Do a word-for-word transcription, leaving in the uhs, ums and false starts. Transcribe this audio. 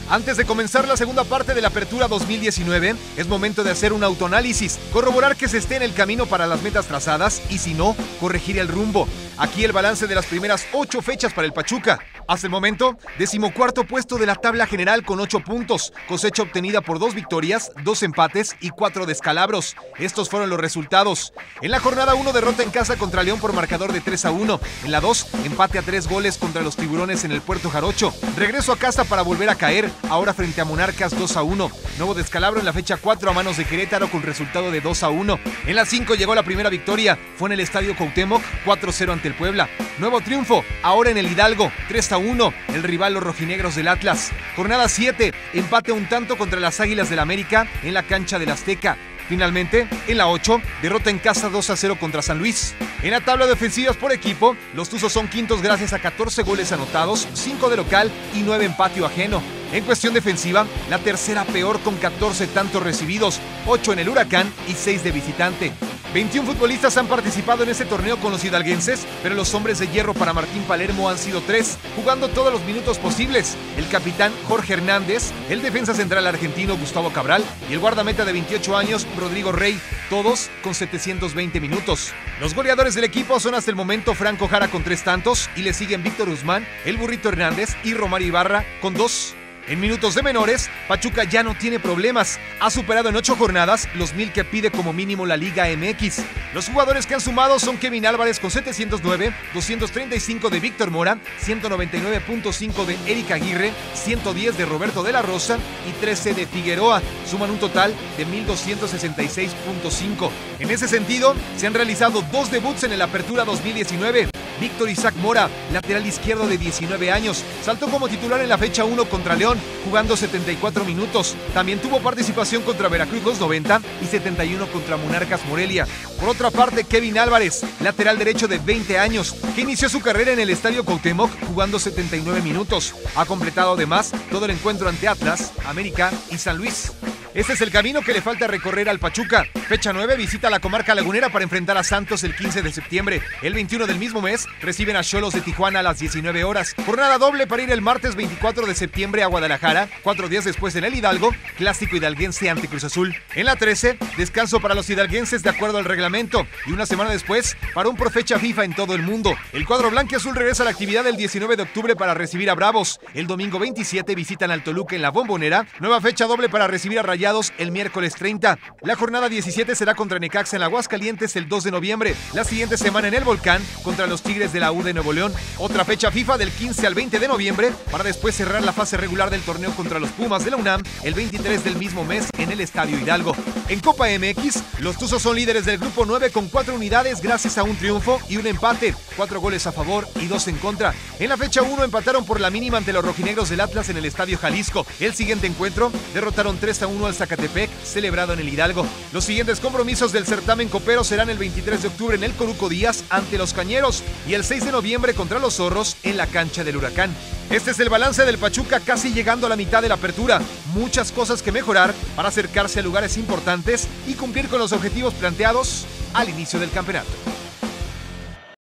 Antes de comenzar la segunda parte de la Apertura dos mil diecinueve, es momento de hacer un autoanálisis, corroborar que se esté en el camino para las metas trazadas y si no, corregir el rumbo. Aquí el balance de las primeras ocho fechas para el Pachuca. Hasta el momento, decimocuarto puesto de la tabla general con ocho puntos, cosecha obtenida por dos victorias, dos empates y cuatro descalabros. Estos fueron los resultados. En la jornada uno, derrota en casa contra León por marcador de tres a uno. En la dos, empate a tres goles contra los Tiburones en el Puerto Jarocho. Regreso a casa para volver a caer, ahora frente a Monarcas dos a uno. Nuevo descalabro en la fecha cuatro a manos de Querétaro con resultado de dos a uno. En la cinco llegó la primera victoria, fue en el Estadio Cuauhtémoc, cuatro cero ante el Puebla. Nuevo triunfo, ahora en el Hidalgo, tres a uno, el rival los rojinegros del Atlas. Jornada siete, empate a un tanto contra las Águilas del América en la cancha del Azteca. Finalmente, en la ocho, derrota en casa dos a cero contra San Luis. En la tabla de ofensivas por equipo, los Tuzos son quintos gracias a catorce goles anotados, cinco de local y nueve en patio ajeno. En cuestión defensiva, la tercera peor con catorce tantos recibidos, ocho en el Huracán y seis de visitante. veintiún futbolistas han participado en este torneo con los hidalguenses, pero los hombres de hierro para Martín Palermo han sido tres, jugando todos los minutos posibles. El capitán Jorge Hernández, el defensa central argentino Gustavo Cabral y el guardameta de veintiocho años Rodrigo Rey, todos con setecientos veinte minutos. Los goleadores del equipo son hasta el momento Franco Jara con tres tantos y le siguen Víctor Guzmán, el Burrito Hernández y Romario Ibarra con dos. En minutos de menores, Pachuca ya no tiene problemas. Ha superado en ocho jornadas los mil que pide como mínimo la Liga M X. Los jugadores que han sumado son Kevin Álvarez con setecientos nueve, doscientos treinta y cinco de Víctor Mora, ciento noventa y nueve punto cinco de Eric Aguirre, ciento diez de Roberto de la Rosa y trece de Figueroa. Suman un total de mil doscientos sesenta y seis punto cinco. En ese sentido, se han realizado dos debuts en el Apertura dos mil diecinueve. Víctor Isaac Mora, lateral izquierdo de diecinueve años, saltó como titular en la fecha uno contra León, jugando setenta y cuatro minutos. También tuvo participación contra Veracruz los noventa y setenta y uno contra Monarcas Morelia. Por otra parte, Kevin Álvarez, lateral derecho de veinte años, que inició su carrera en el Estadio Cuauhtémoc jugando setenta y nueve minutos. Ha completado además todo el encuentro ante Atlas, América y San Luis. Este es el camino que le falta recorrer al Pachuca. Fecha nueve, visita la comarca lagunera para enfrentar a Santos el quince de septiembre. El veintiuno del mismo mes reciben a Xolos de Tijuana a las diecinueve horas. Jornada doble para ir el martes veinticuatro de septiembre a Guadalajara. Cuatro días después en el Hidalgo, clásico hidalguense ante Cruz Azul. En la trece, descanso para los hidalguenses de acuerdo al reglamento. Y una semana después, para un por fecha FIFA en todo el mundo. El cuadro blanquiazul regresa a la actividad el diecinueve de octubre para recibir a Bravos. El domingo veintisiete visitan al Toluca en la Bombonera. Nueva fecha doble para recibir a Rayados el miércoles treinta. La jornada diecisiete será contra Necaxa en Aguascalientes el dos de noviembre. La siguiente semana en el Volcán contra los Tigres de la U de Nuevo León. Otra fecha FIFA del quince al veinte de noviembre para después cerrar la fase regular del torneo contra los Pumas de la UNAM el veintitrés del mismo mes en el Estadio Hidalgo. En Copa M X, los Tuzos son líderes del grupo nueve con cuatro unidades gracias a un triunfo y un empate, cuatro goles a favor y dos en contra. En la fecha uno empataron por la mínima ante los rojinegros del Atlas en el Estadio Jalisco. El siguiente encuentro derrotaron tres a uno al Zacatepec, celebrado en el Hidalgo. Los siguientes compromisos del certamen copero serán el veintitrés de octubre en el Coruco Díaz ante los Cañeros y el seis de noviembre contra los Zorros en la cancha del Huracán. Este es el balance del Pachuca casi llegando a la mitad de la apertura. Muchas cosas que mejorar para acercarse a lugares importantes y cumplir con los objetivos planteados al inicio del campeonato.